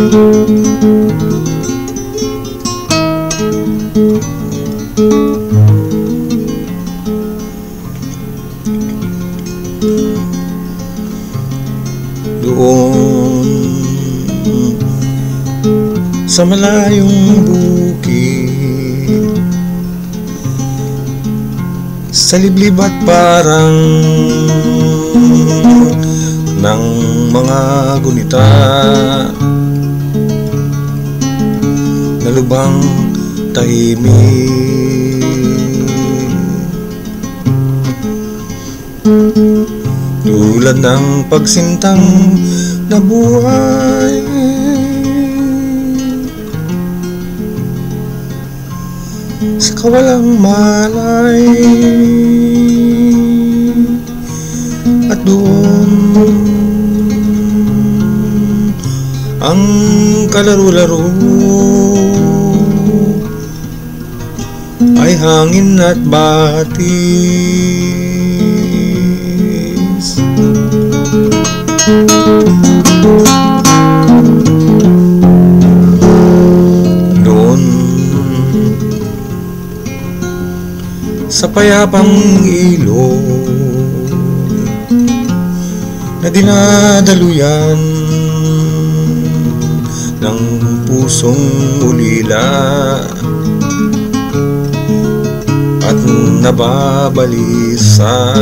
Doon sa malayong bukid, sa liblib at parang ng mga gunita, na lubang tahimik, tulad ng pagsintang na buhay, sa kawalang malay. At doon ang kalaro-laro ay hangin at batis. Doon sa payapang ilog na dinadaluyan ng pusong ulila at nababalisa,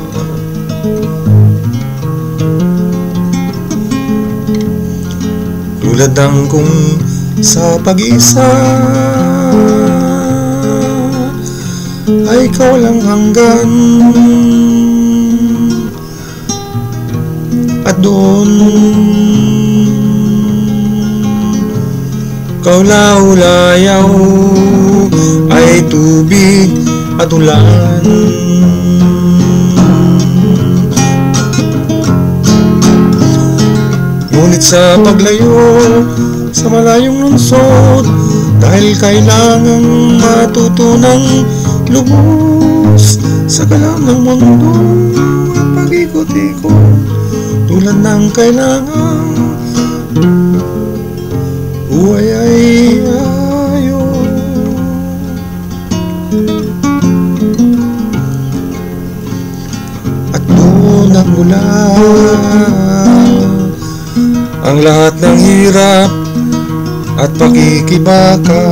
tulad ng kung sa pag-isa ay kawalang hanggan. At doon kaulaulayaw ay tubig at ulan. Ngunit sa paglayo sa malayong lungsod, dahil kailangang matutunang lubos sa galaw ng mundo at pag-ikot-ikot, tulad ng kailangang buhay ay ayaw. At doon nagmula ang lahat ng hirap at pakikibaka.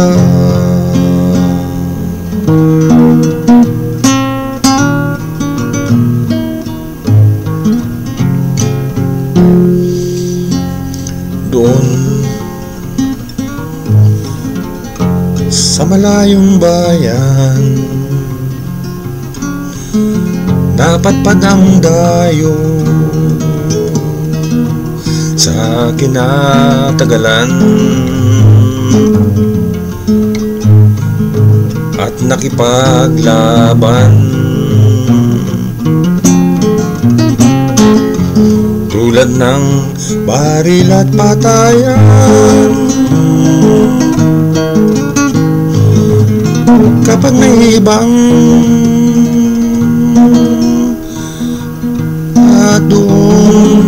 Doon sa malayong bayan, napatpad ang dayo sa kinatagalan at nakipaglaban, tulad ng baril at patayan. Kapag nahibang at doon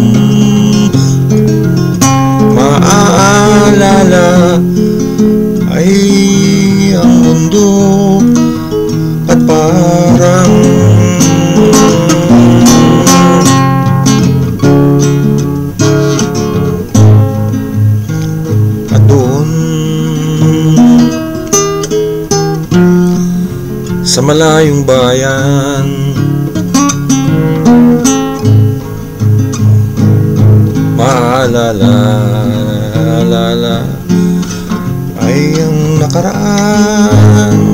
maaalala ay ang mundo at parang at doon sa malayong bayan, maalala ay ang nakaraan.